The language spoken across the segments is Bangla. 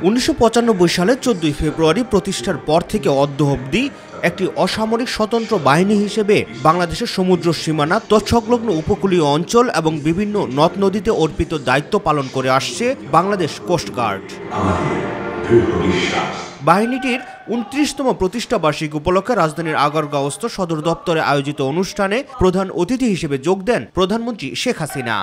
1995 সালে 14 ফেব্রুয়ারি প্রতিষ্ঠার পর থেকে অদ্য অবধি একটি অসামরিক স্বতন্ত্র বাহিনী হিসেবে বাংলাদেশের সমুদ্র সীমানা তৎসংলগ্ন উপকূলীয় অঞ্চল এবং বিভিন্ন নদ নদীতে অর্পিত দায়িত্ব পালন করে আসছে বাংলাদেশ কোস্টগার্ড। বাহিনীটির 29তম প্রতিষ্ঠা বার্ষিকী উপলক্ষে রাজধানীর আগারগাঁওস্থ সদর দপ্তরে আয়োজিত অনুষ্ঠানে প্রধান অতিথি হিসেবে যোগ দেন প্রধানমন্ত্রী শেখ হাসিনা।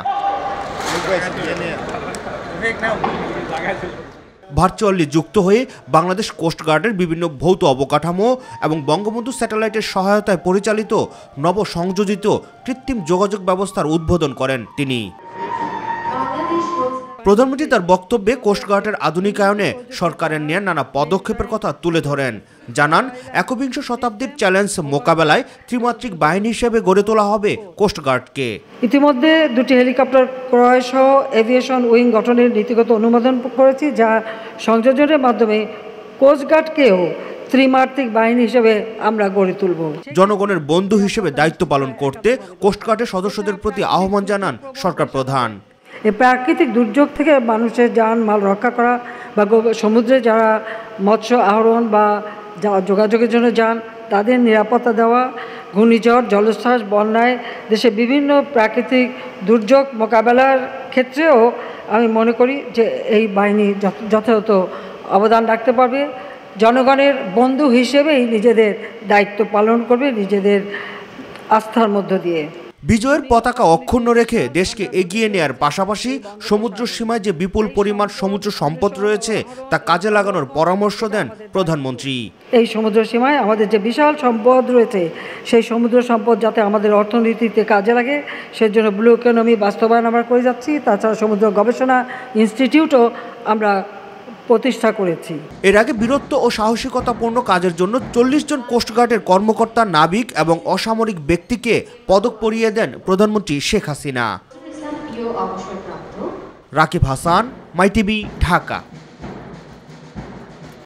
ভার্চুয়ালি যুক্ত হয়ে বাংলাদেশ কোস্টগার্ডের বিভিন্ন ভৌত অবকাঠামো এবং বঙ্গবন্ধু স্যাটেলাইটের সহায়তায় পরিচালিত নবসংযোজিত কৃত্রিম যোগাযোগ ব্যবস্থার উদ্বোধন করেন তিনি। প্রধানমন্ত্রী তার বক্তব্যে কোস্টগার্ডের আধুনিকায়নে সরকারের নেয়া নানা পদক্ষেপের কথা তুলে ধরেন। জানান, একবিংশ শতাব্দীর চ্যালেঞ্জ মোকাবেলায় ত্রিমাত্রিক বাহিনী হিসেবে গড়ে তোলা হবে কোস্টগার্ডকে। ইতিমধ্যে দুটি হেলিকপ্টার ক্রয় সহ এভিয়েশন উইং গঠনের নীতিগত অনুমোদন করেছি, যা সংযোজনের মাধ্যমে কোস্টগার্ডকেও ত্রিমাত্রিক বাহিনী হিসেবে আমরা গড়ে তুলব। জনগণের বন্ধু হিসেবে দায়িত্ব পালন করতে কোস্টগার্ডের সদস্যদের প্রতি আহ্বান জানান সরকার প্রধান। এই প্রাকৃতিক দুর্যোগ থেকে মানুষের যান মাল রক্ষা করা বা সমুদ্রে যারা মৎস্য আহরণ বা যোগাযোগের জন্য যান তাদের নিরাপত্তা দেওয়া, ঘূর্ণিঝড়, জলোচ্ছ্বাস, বন্যায় দেশে বিভিন্ন প্রাকৃতিক দুর্যোগ মোকাবেলার ক্ষেত্রেও আমি মনে করি যে এই বাহিনী যথাযথ অবদান রাখতে পারবে। জনগণের বন্ধু হিসেবেই নিজেদের দায়িত্ব পালন করবে, নিজেদের আস্থার মধ্য দিয়ে। বিজয়ের পতাকা অক্ষুণ্ণ রেখে দেশকে এগিয়ে নেয়ার পাশাপাশি সমুদ্র সীমায় যে বিপুল পরিমাণ সমুদ্র সম্পদ রয়েছে তা কাজে লাগানোর পরামর্শ দেন প্রধানমন্ত্রী। এই সমুদ্র সীমায় আমাদের যে বিশাল সম্পদ রয়েছে সেই সমুদ্র সম্পদ যাতে আমাদের অর্থনীতিতে কাজে লাগে সেজন্য ব্লু ইকোনমি বাস্তবায়ন আমরা করে যাচ্ছি। তাছাড়া সমুদ্র গবেষণা ইনস্টিটিউটও আমরা প্রতিষ্ঠা করেছি। এর আগে বীরত্ব ও সাহসিকতাপূর্ণ কাজের জন্য 40 জন কোস্টগার্ডের কর্মকর্তা, নাবিক এবং অসামরিক ব্যক্তিকে পদক পরিয়ে দেন প্রধানমন্ত্রী শেখ হাসিনা। Rakib Hasan, my TV, Dhaka.